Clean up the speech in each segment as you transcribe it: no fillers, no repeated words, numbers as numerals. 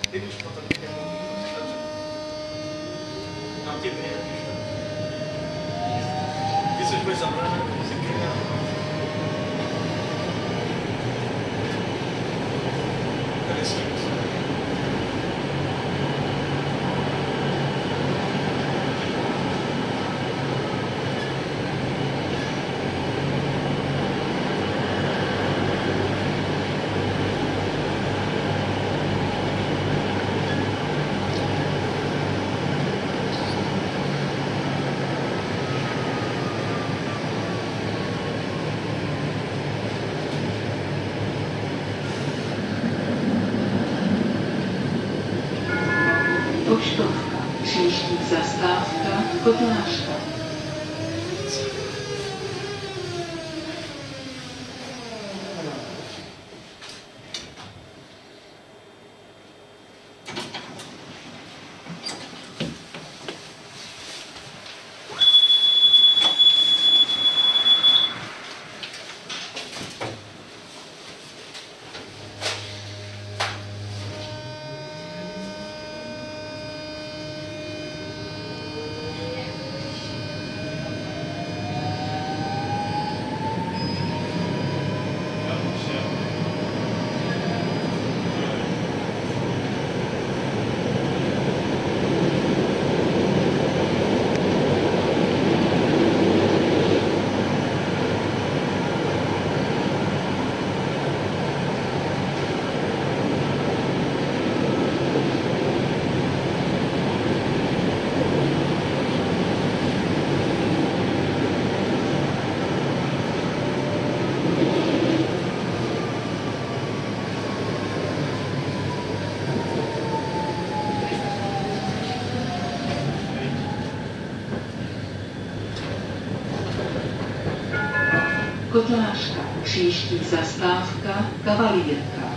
Ty už potom jako nám tě vyjde, ty jsi budeš zabraný muziky a tady s tím. Poštovka, příští zastávka, Kotlářka. Kotlářka, příští zastávka, Kavalírka.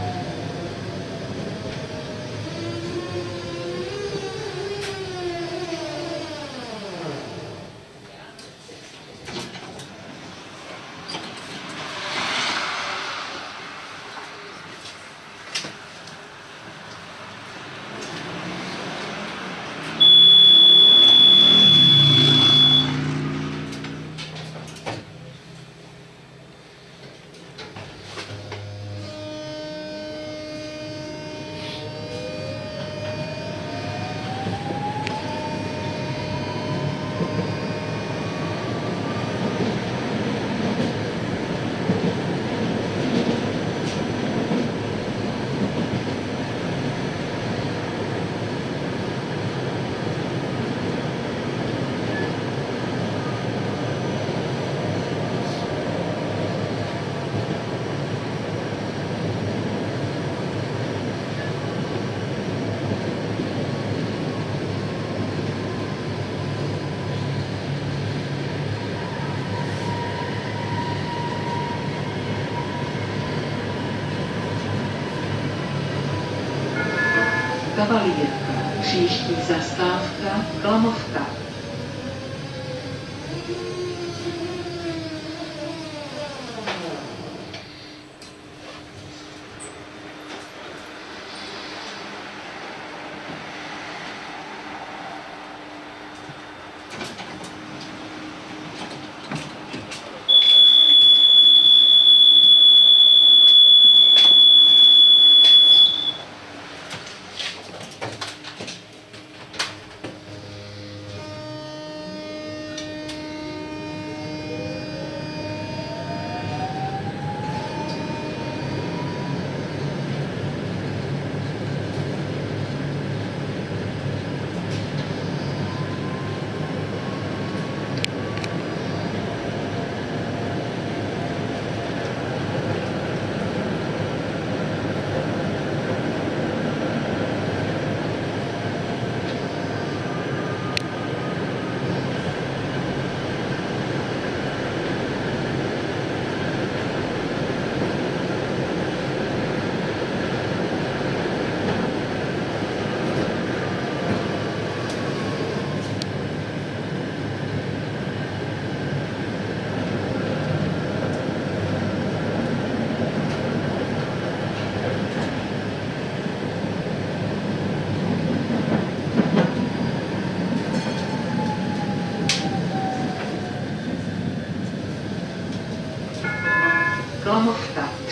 Kavalírka, příští zastávka, Klamovka.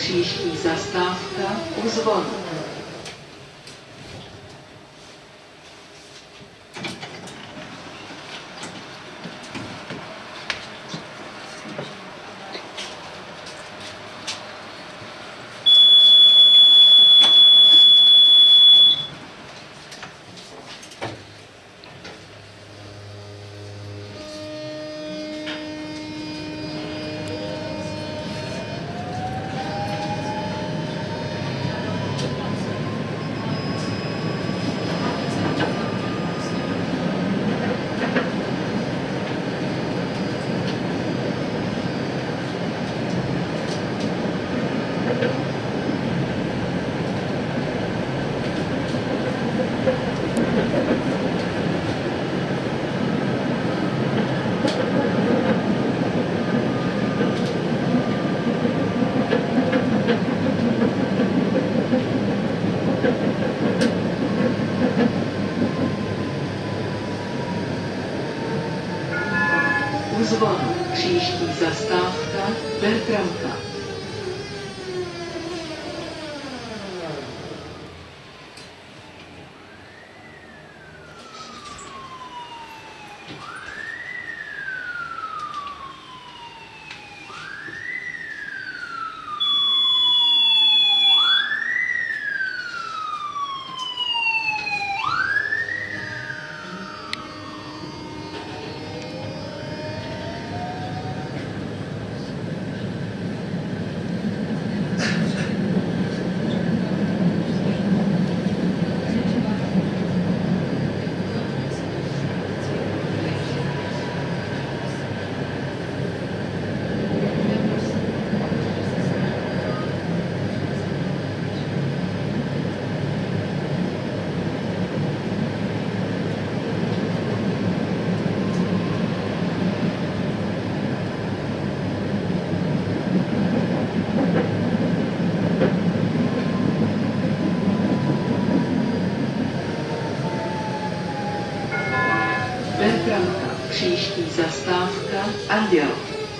Příští zastávka u zvonu. U zvonu. Příští zastávka Bertramka. Bertramka. Příští zastávka Anděl.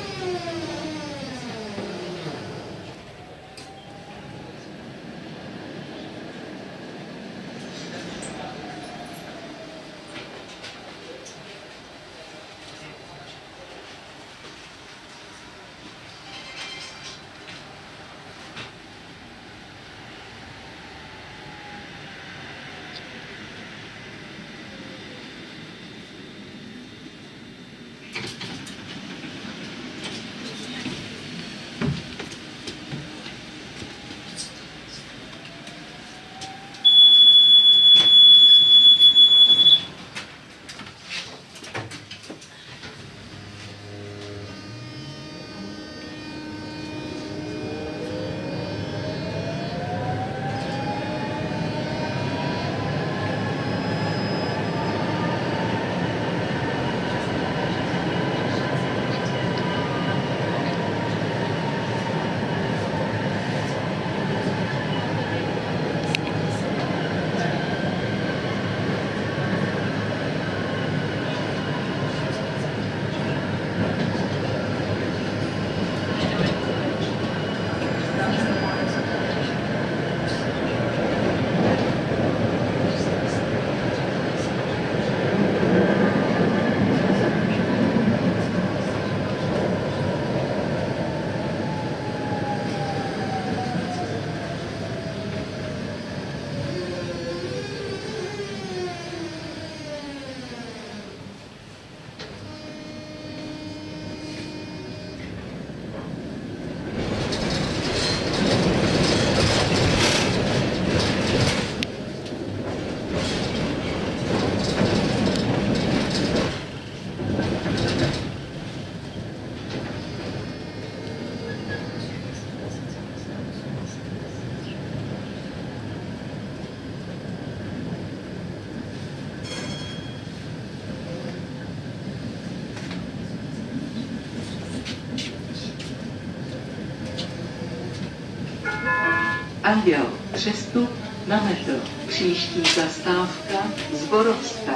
Anděl. Přestup na metro. Příští zastávka Zborovská.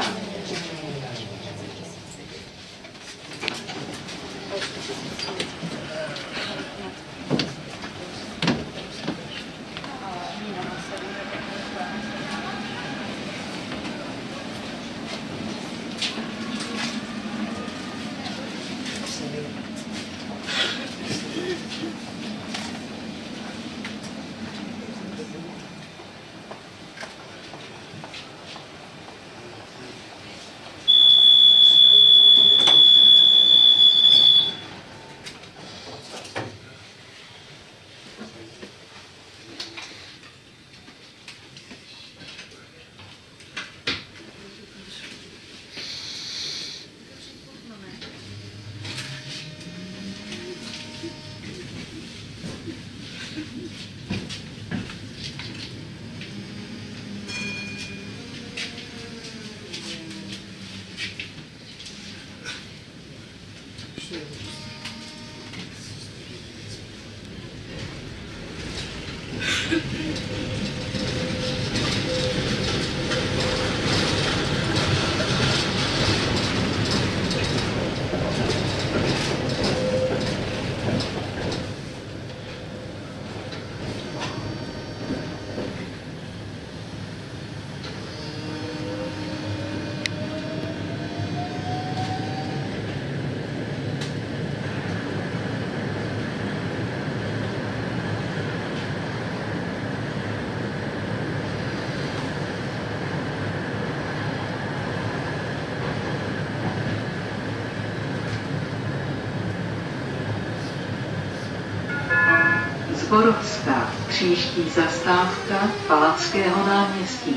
Zborovská, příští zastávka Palackého náměstí.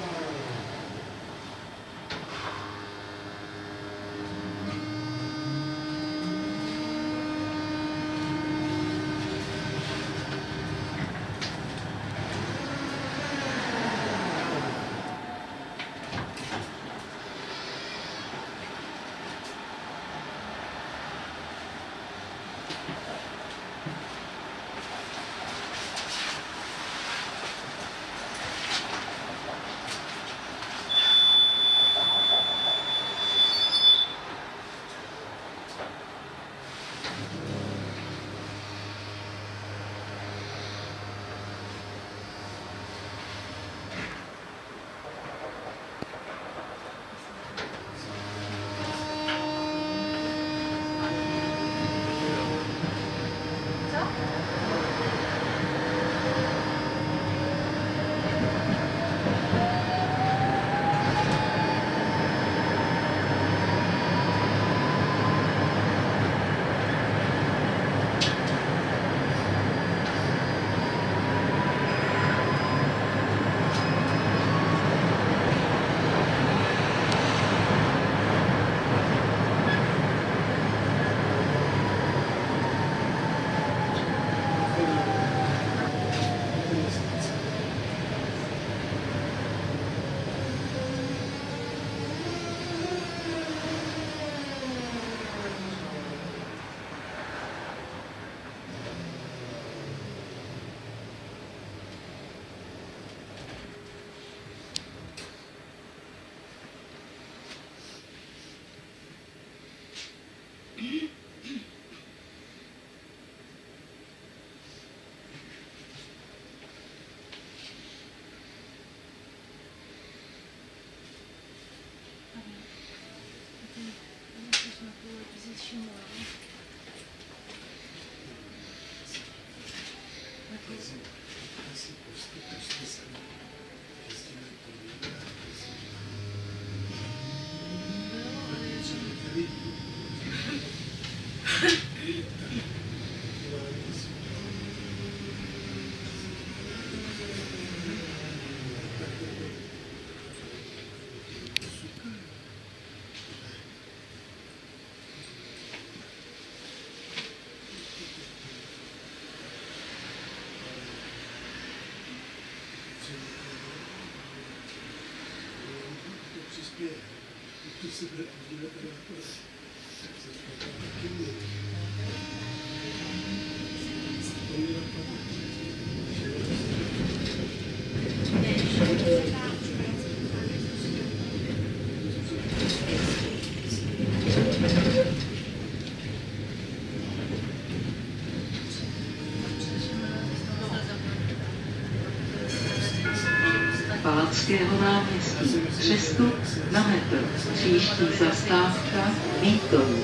Palackého náměstí. Přestup na metro. Příští zastávka Výton.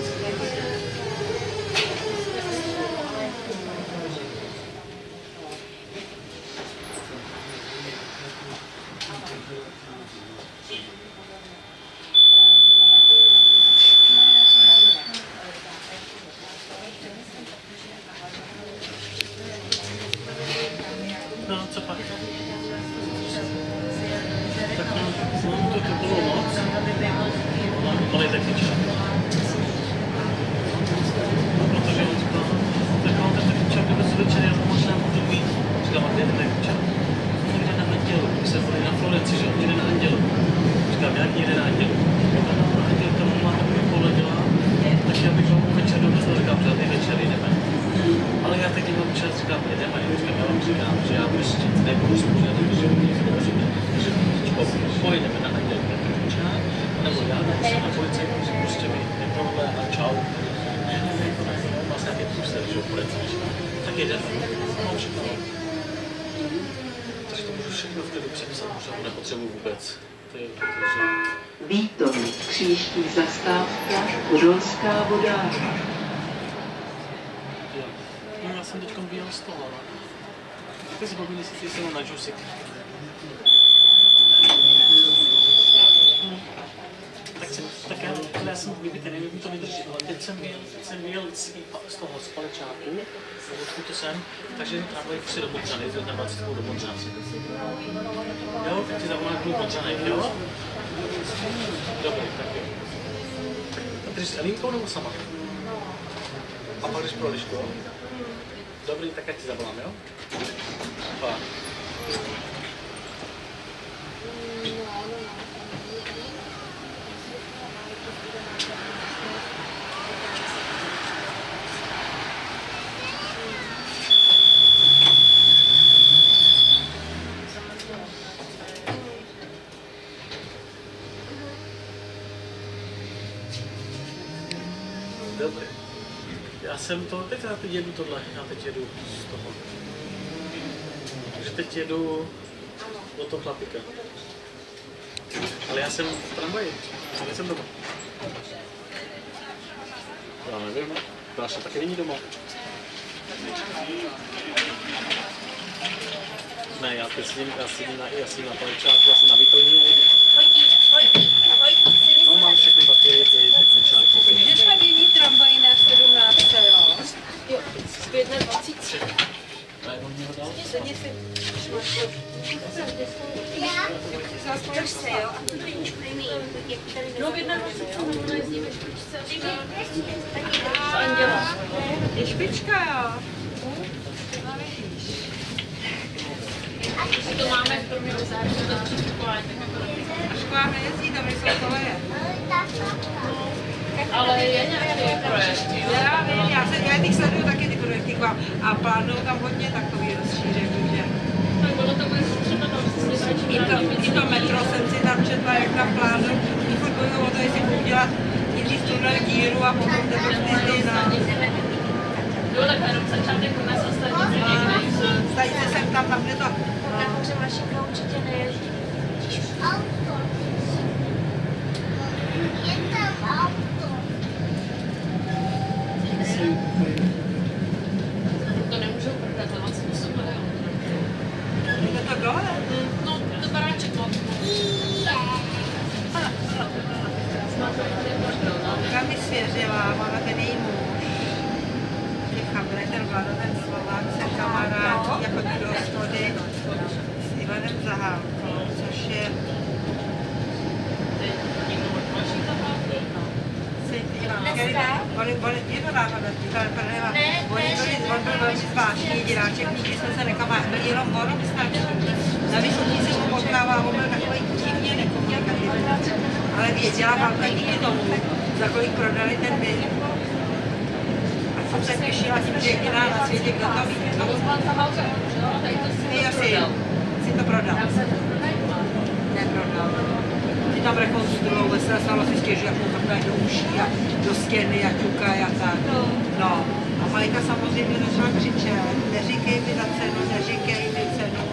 No, co pak? Tak to bylo moc. To je taky čas. Protože on říkal, tak on ten taky čas, kdyby se večer jel možná můžu být. Říkám, a kde je ten taky čas? On jde na Andělu, my jsme byli na Florenci, že on jde na Andělu. Říkám, jak jde na Andělu? Na Andělu tam má takový poledělá, tak já bych tomu večer domyslel, říkám, že ty večer jdeme. Ale já teď mám čas, říkám, jdeme, říkám, já vám říkám, že já prostě nebudu spůsobat, že pojedeme na Andělu, nebo já se na policii prostě mi neprohle a čau. Vlastně taky prostě, že policii, tak jdeme. No, všechno. Takže to můžu všechno vtedy přepsat, možná nepotřebuji vůbec. Výton, příští zastávka Podolská vodárna. No, já jsem teď vyjel z toho. Ty si povídej si ty na džusik. Tak já kdyby nevím, to vydrží, ale teď jsem vyjel z toho spalečáku, odkud to jsem, takže jdu tramvaj si do Modřany, na 20 do Modřany. Jo, teď ti zavolám do Modřany, jo? Dobrý, tak jo. A ty jsi s Elínkou nebo sama? A pak jdeš pro Lišku, jo? Dobrý, tak já ti zavolám, jo? Pa. Dobře. Já jsem to, teď jedu tohle, já teď jedu z toho. Takže teď jedu do toho chlapíka. Ale já jsem v tramvaji, já nejsem doma. Já nevím, Dáša taky není doma. Ne, já sedím na paličáku, já jsem na Vitoríně. No, mám všechny papíry i techničáky. Kde jsme v jiný tramvaji na 17, jo? Jo, zpět na 20. Ne, on mě ho dal? Sedni si. Proč se, jo? A tu kliničku nejmí. No, v 21. jezdíme špičce. Anděla. Je špička, jo? To máme v kromě září do předškolání. A škola nejezdí, tam jsou koleje. Ale je nějaký projekt, jo? Já vím, já těch sleduju taky ty projekty a plánuju tam hodně takový rozšíření, že? Tak ono to bude třeba tam I to metro jsem si tam četla, jak tam plánuju. I furt bojuju o to, jestli budu dělat nejdřív tunel díru a potom teprve ty na... Jo, tak jenom začátek u nás ostatní někde. Stanice jsem tam, kde to... Takže Mašinka určitě nejezdí. Auto. Je tam auto. To nemůžou prodat, ale co to super, jo? Je to dole? No, to baráček moc. Kam mi svěřila, máme ten její muž. Ten Vlado, ten Slovák, se kamarádí, jako do hospody s Ivanem Zahálkou, což je... On byl velmi zvláštní diváček, nikdy jsme se nekamarádili, jenom on stačí. Na Vysoký se mu potkává, on byl takový divně nekomunikativní, ale věděla Valka díky tomu, za kolik prodali ten byt. A jsem se těšila tím, že jediná na světě, kdo to ví. Ty jsi to prodal. Neprodal. Ty tam rekonstruujou, ve stalo si stěží, jak mu vrtají do uší a do stěny a ťukají a tak. No. A Majka samozřejmě začala křičet, neříkej mi za cenu, neříkej mi cenu.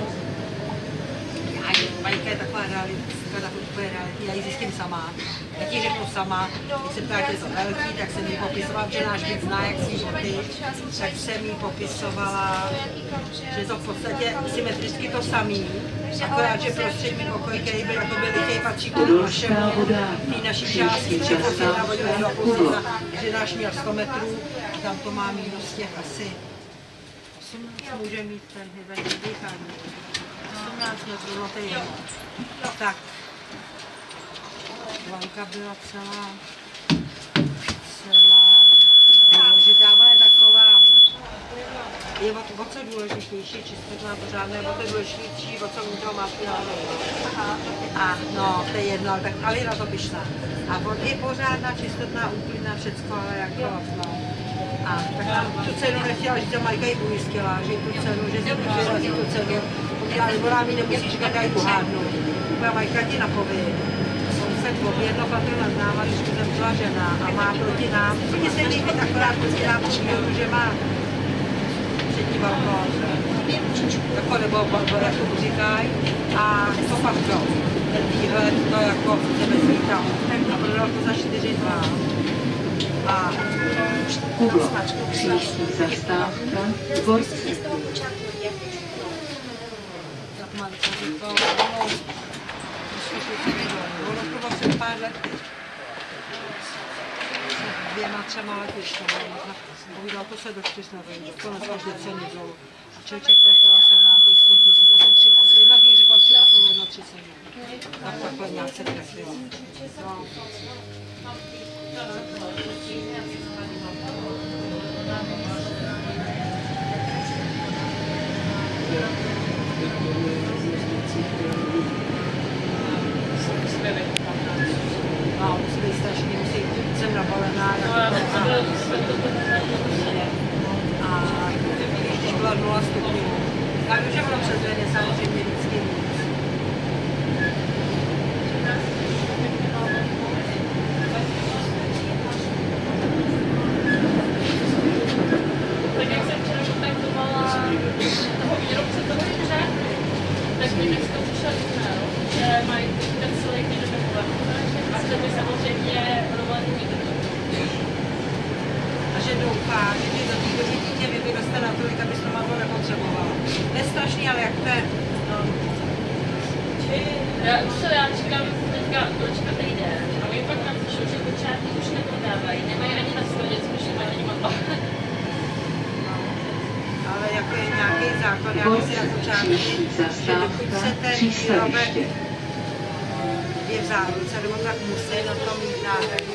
Majka je taková realistka, úplně realitní, já ji zjistím sama. Já ti řeknu sama, když se ptá, jak je to velký, tak jsem jí popisovala, že náš byt zná, jak si boty, tak jsem jí popisovala, že to v podstatě symetricky to samý, akorát, že prostřední pokoj, který byl jako veliký, patří k tomu našemu, tý naší části, že posledná vodila posledná, že náš měl 100 metrů, tam to má minus těch asi 18 může mít ten hybridní dýchání. 18 metrů, no to je jedno. Tak. Vanka byla celá důležitá, ale je taková, je o co důležitější, čistotná pořádná, je o to důležitější, o co vnitro má a no, to je jedno, tak Alina to pyšná. A on je pořádná, čistotná, úplná, všecko, ale jako no. A tak tam tu cenu nechtěla, že ta Majka ji ujistila, že tu cenu, že si vyrazí tu cenu. Ale ona mi nemusí říkat, já ji uhádnu. Moja Majka ti napoví. On se jedno patro nad náma, když tu zemřela žena a má proti nám. Mně se líbí akorát proti nám příhodu, že má třetí balkon. Jako nebo jak to říkají. A to patro. Ten výhled, to jako sebe svítá. A prodal to za 4,2. A Kudlo, příští zastávka, Dvorský. Tak Marka říkala, ono to před pár lety. má třeba letiště, povídal, to se do 4 nevejde, to dneska vždy ceny dolů. A člověk vrátila se na těch 100 000, asi 3 osy, jedna z nich řekla 3 osy, 1,30. Tak takhle nějak se trefilo. No. No, musí být strašně, jsem nabalená. A když byla 0 stupňů. Já vím, že bylo přes den, samozřejmě vždycky víc. Tak jak jsem včera kontaktovala toho výrobce toho jibře, tak mi dneska přišel e-mail, že mají kancelik někde dovolenou a že by samozřejmě dovolenou vydržel. A že doufá, že ty do té doby dítě vyroste natolik, aby se to nepotřebovala. Nestrašný, ale jak to je. Já čekám teďka do 4. den a oni pak nám píšou, že počátky už neprodávají, nemají ani na skladě, což je ani matla. Ale jako je nějaký základ, já myslím na počátky, že dokud se ten výrobek je v záruce, nebo tak musí na tom mít náhradní.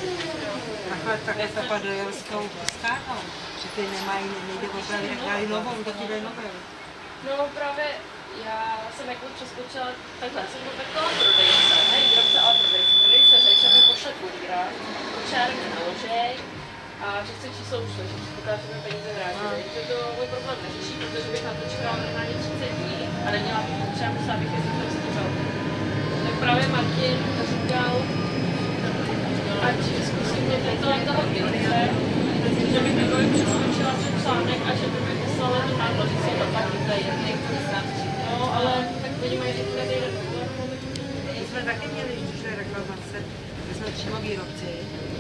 Takhle papadojelskou skárnou, že ty nemají, nejde opravit, jak dají novou, to ti dají novou. No právě já jsem jako přeskočila, takhle jsem kontaktovala prodejce, ne výrobce, ale prodejce. Prodejce řekl, že mi pošle kurýra, kočár mě naložej a že chce číslo ušle, že předpokládá, že mi peníze vrátili. Že to můj problém neřeší, protože bych na to čekala normálně 30 dní a neměla bych třeba musela bych jezdit do Střel. Tak právě Martin říkal, ať zkusím mě teď toho výrobce, že bych nebo jim přeskočila před článek a že by mi poslali to náklo, že se to pak vydají, nechci snad. No, ale tak oni mají některé týden dovolenou. My jsme taky měli, když je reklamace, my jsme přímo výrobci,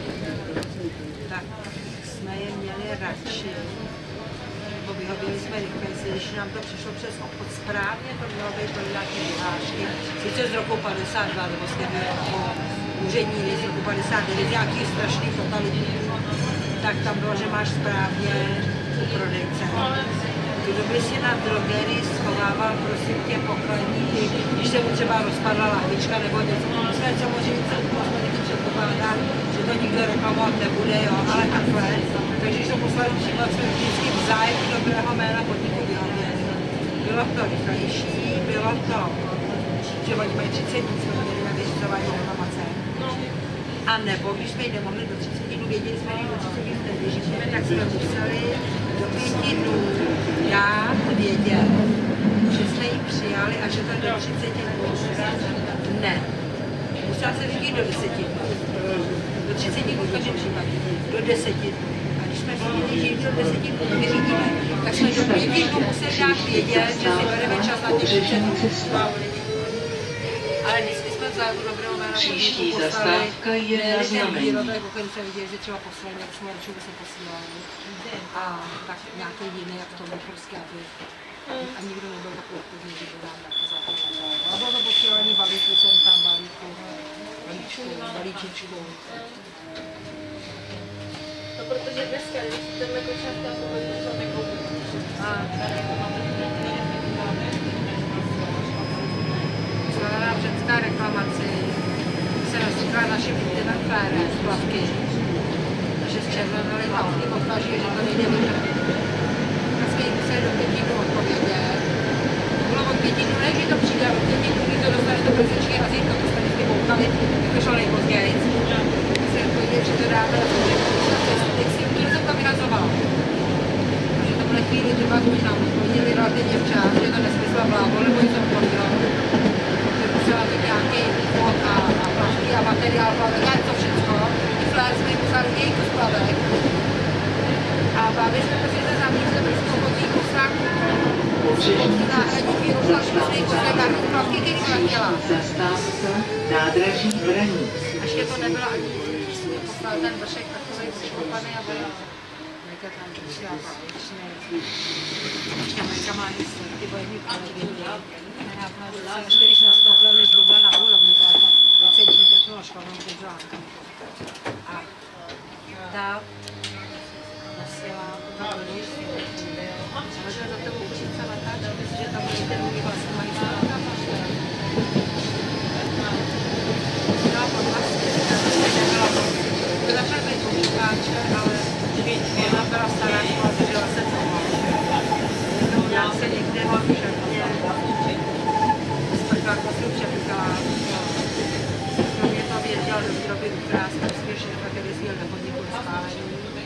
tak jsme je měli radši, nebo vyhodili jsme rychle, když nám to přišlo přes obchod správně, to mělo být pro nějaké vyhlášky, sice z roku 52, nebo jsme byli jako úřední list z roku 59, nějaký strašný totalitní, tak tam bylo, že máš správně u prodejce. Kdo by si na drogerii schovával, prosím tě, pokladníky, když se mu třeba rozpadla lahvička nebo něco. Jsme samozřejmě předpokládá, že to nikdo reklamovat nebude, jo, ale takhle. Takže když to poslali přímo, jsme vždycky v zájmu dobrého jména podniku vyhověli. Bylo to rychlejší, bylo to, že oni mají 30 dní, jsme měli na vyřizování reklamace. A nebo když jsme ji nemohli do 30 dnů, věděli jsme ji do 30 dnů nevyřešíme, tak jsme museli do 5 dnů dát vědět, že jsme ji přijali a že to do 30 dnů. Ne. Musela se řídit do 10 dnů. Do 30 dnů v každém případě. Do 10 dnů. A když jsme věděli, že do 10 dnů nevyřídíme, tak jsme do 5 dnů museli dát vědět, že si bereme čas na těch 30 dnů. Ale vždycky jsme v zájmu dobrého jména Příští zastávka je na Znamení. Výrobek, o kterém se viděli, že třeba poslali, jak jsme radši se posílali. A tak nějaký jiný, jak to bylo prostě, aby a nikdo nebyl takový obchodní, že to dám taky základ. A bylo to posílání balíku, jsem tam balíčičku. No protože dneska, když si tenhle kočárka povedu, co nekoupit. Zvládá ženská reklamaci, se rozsíká naše fére z plavky. Že zčervenali plavky, pokaží, že to nejde vydat. Tak jsme jim museli do 5 dnů odpovědět. Bylo od 5 dnů, ne, že to přijde, od 5 dnů, když to dostaneš do brzičky a zítko, to jsme vždycky poukali, jak to šlo nejpozději. Se odpovědět, že to dáme na to, jak si to jsem to vyrazovala. Takže to bude chvíli trvat, už nám odpověděli relativně včas, že to nesmysla blávo, nebo něco odpovědělo. Musela to nějaký vod a plavky a materiál plavek a to všechno. I flér jsme jim poslali jejich plavek. A bavili jsme prostě se zamířili prostě obchodních posláků. Náhradní výrobu a špatný poslékární plavky, který jsem chtěla. Zastávka nádraží Braník. Ještě to nebylo ani mě poslal ten vršek takový přikopaný a byl Majka tam přišla a ještě Majka má ty bojení kolegyně. Ještě když nastoupila, než byla na úrovni, byla to 20 technoložka, ona držela. A ta říkala, no mě to věděl do výroby krásně úspěšně, pak je vyzvěl do podniku spálení.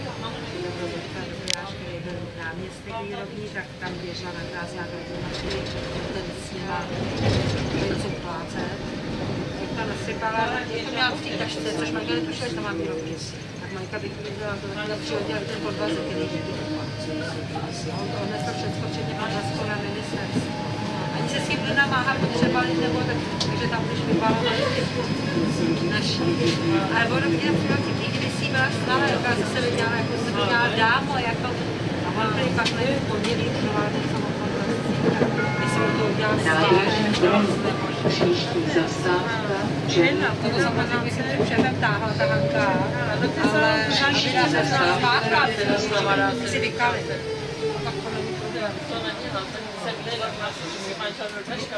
Byl náměstek výrobní, tak tam běžela na krásná mašiny, ten s nima něco plácet. Tak tam nasypala, to měla v té tašce, což Majka netušila, že tam má výrobky. Tak Majka vyklízela, to taky přihodila ten podvazek, který díky to on dneska všechno, včetně podvazku na ministerstvu. Ani se s tím nenamáhal, potřebali nebo tak, takže tam už vypalovali ty naší. Ale ono mě například tipí, kdyby si byla stále, jaká se viděla, jako se viděla dámo, jako a on tady pak nepodělí, trvala to samokontrascí, my jsme to udělali Příští zastávka Černá. Toto samozřejmě jsem před šéfem táhla ta Hanka, ale Příští aby nás zastávka si vykali. Tak to není problém. To neměla, tak se vydala vlastně, že mi pan čas do dneška.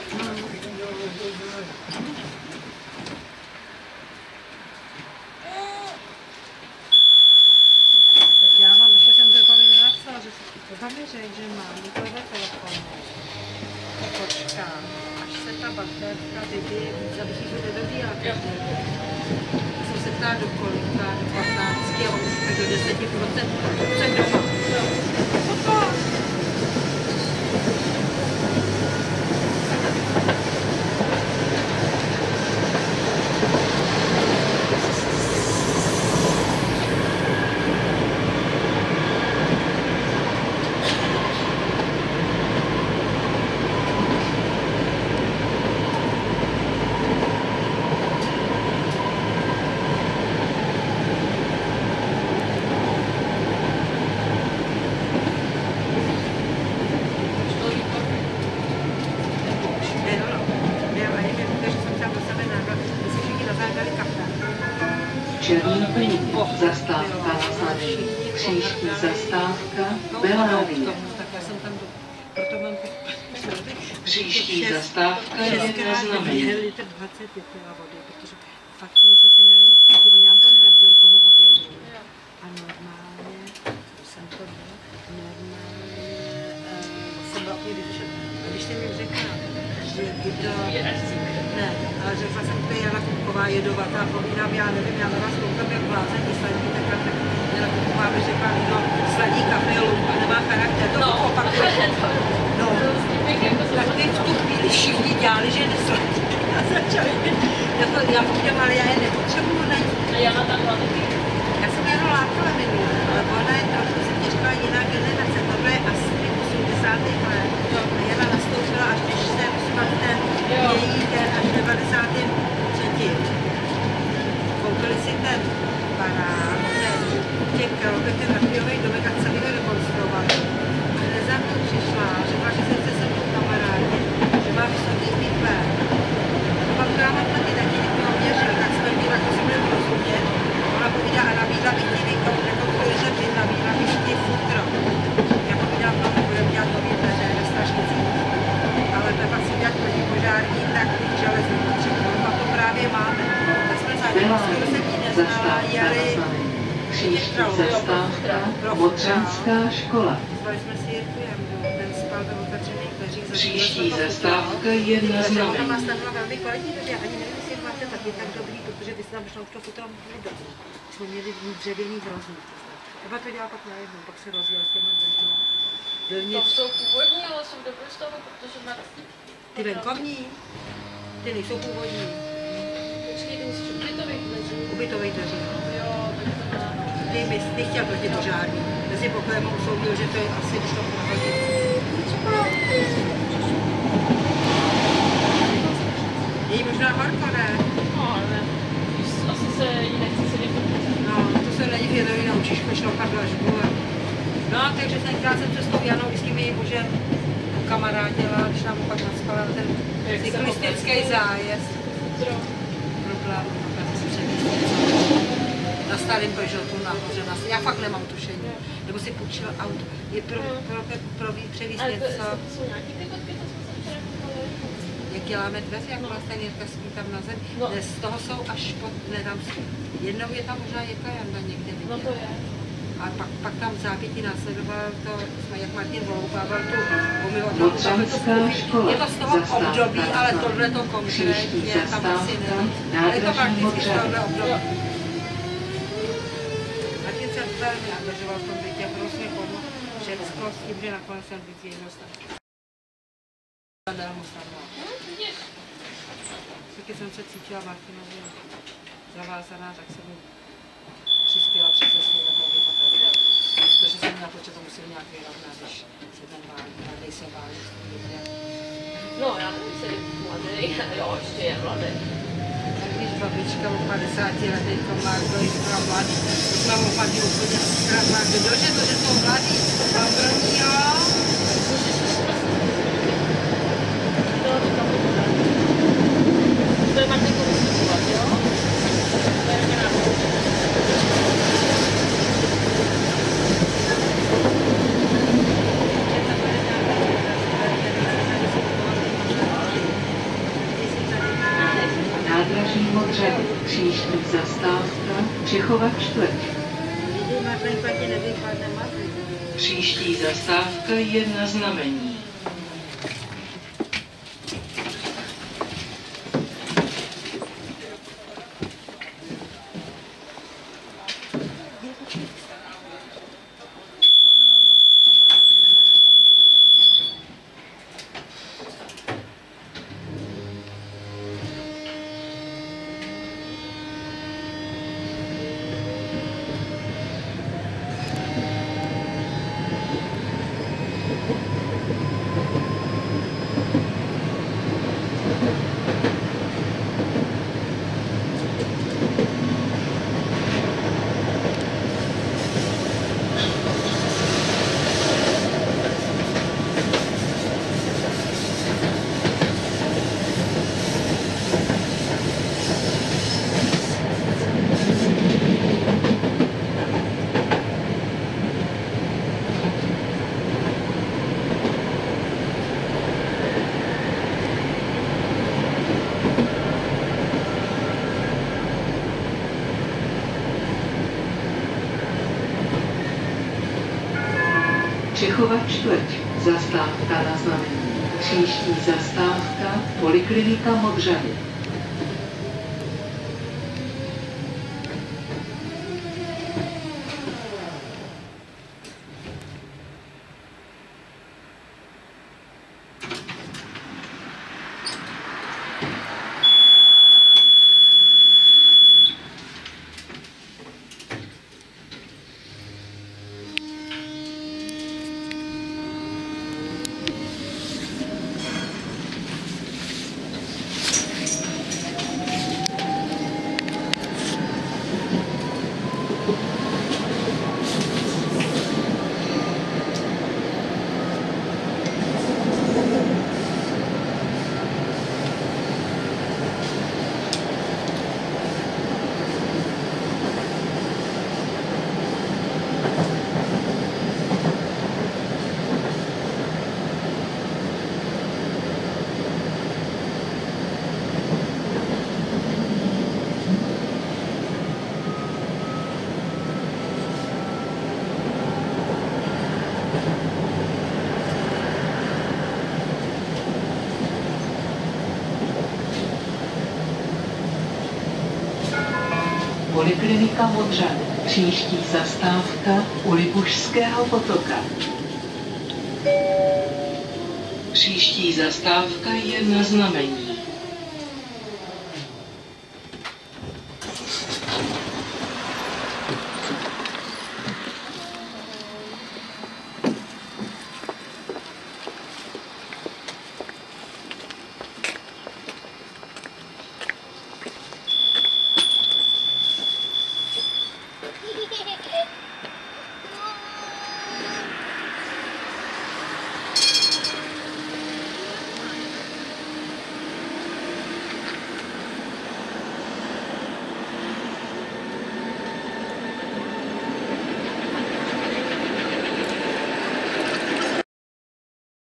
Tak já mám, ještě jsem to Jokovi nenapsala, že to mi řekl, že mám Jokové telefon. Počkám, až se ta baterka vybije víc, abych ji nedobíjela. Jsem se ptala do kolika, do 15, a on tak do 10%, jsem doma. Černý plyn, zastávka na Zlaný. Příští zastávka Belánie. Příští zastávka je na Znameně. Litr 20 vypila vody, protože fakt něco si nevím, oni nám to nevzali, komu vody jdu. A normálně, jsem to byla, normálně jsem byla úplně vyřešena. A když jsem jim řekla, že kdo... Ne, ale řekla jsem, to je Jana Kupková jedovatá, povídám, já nevím, já na vás koukám jak blázený sladí, tak Jana Kupková by řekla, no sladí kafe a nemá charakter, to opakuje. No, tak my v tu chvíli všichni dělali, že nesladí a začali být, jako já povídám, ale já je nepotřebuju najít. A Jana tam byla taky. Já jsem Janu lákala minule, ale ona je trošku, jsem ti říkala, jiná generace, tohle je asi 80. let. A Jana nastoupila až když jsem snad ten její den až 93. Koupili si ten barák, těch králové, ten rakijový domek a celý ho rekonstruovali. A hned za mnou přišla, řekla, že se chce se mnou kamarádě, že má vysoký pípé. A pak já mám taky taky někdo měřil, tak jsme měli, jako si budeme rozumět. Ona povídá a nabídla bych ti rekonstruiře byt, nabídla bych ti futro. Já povídám, no, nebudeme dělat nový dveře ve Strašnici. Ale to pak si dělat proti požární, tak železný potřebu. A to právě máme. Tak jsme zažili, skoro jsem ji neznala, jeli Příští zastávka Modřanská škola. Zvali jsme si Jirkujem, ten spal ve otevřených dveřích. Příští zastávka je na Ona Znamení. má stanula velmi kvalitní době, ani nevím, jestli máte taky tak dobrý, protože vy jste tam šla už to futro nebyl. Jsme měli dřevěný hrozný. Eva to dělá pak najednou, pak se rozjel s těma dveřma. To jsou původní, ale jsou dobrý stavu, protože má... Ty venkovní? Ty nejsou původní. Počkej, ty musíš ubytových dveří. Ubytovej dveří. Jo, tak to má... Ty bys nechtěl proti požární. Mezi pokojem usoudil, že to je asi, když to prohodí. Je jí možná horko, ne? No, ne. Asi se jí nechce sedět. No, to se není vědomí, naučíš šloupat dlažbu. No, takže tenkrát jsem se s tou Janou vždycky mi mužem kamarádila, když nám pak nadspala ten cyklistický zájezd. Problém, na starém Peugeotu nahoře. Já fakt nemám tušení. Nebo si půjčil auto. Je pro převíz něco. Jsou nějaký ty kotky, to jsme se včera kupovali. Jak děláme dveře, jak vlastně Jirka spí tam na zem. No. Z toho jsou až pod, ne tam, jednou je tam možná Jirka Janda někde vidět. No to je. A pak tam v zápětí následoval to, jak Martin Voloupával tu Modřanská škola, je to z toho období, ale tohle to konkrétně tam asi není. Ale je to prakticky z tohohle období. Martin se velmi angažoval v tom bytě, hrozně pomohl všecko s tím, že nakonec jsem byt jedno stačí. Když jsem se cítila Martinovi zavázaná, tak jsem mi přispěla přes sněmovou vypadání. Protože jsem měla počet, to musím nějak vyrovnat, když se ten mladý se válí s tím lidem. No, já nevím, jestli je mladý, jo, ještě je mladý. A když babička o 50 letech to má, kdo je skoro mladý, to mám opadí úplně zkrátná, kdože to, že jsou mladý, mám brní, jo? To je Martin Kousíkovat, jo? To je rodinná Nádraží Modřany, příští zastávka Čechova čtvrť. Příští zastávka je Na Znamení. Čechova čtvrť, zastávka Na Znamení. Příští zastávka Poliklinika Modřany. Poliklinika Modřany. Příští zastávka u Libušského potoka. Příští zastávka je Na Znamení.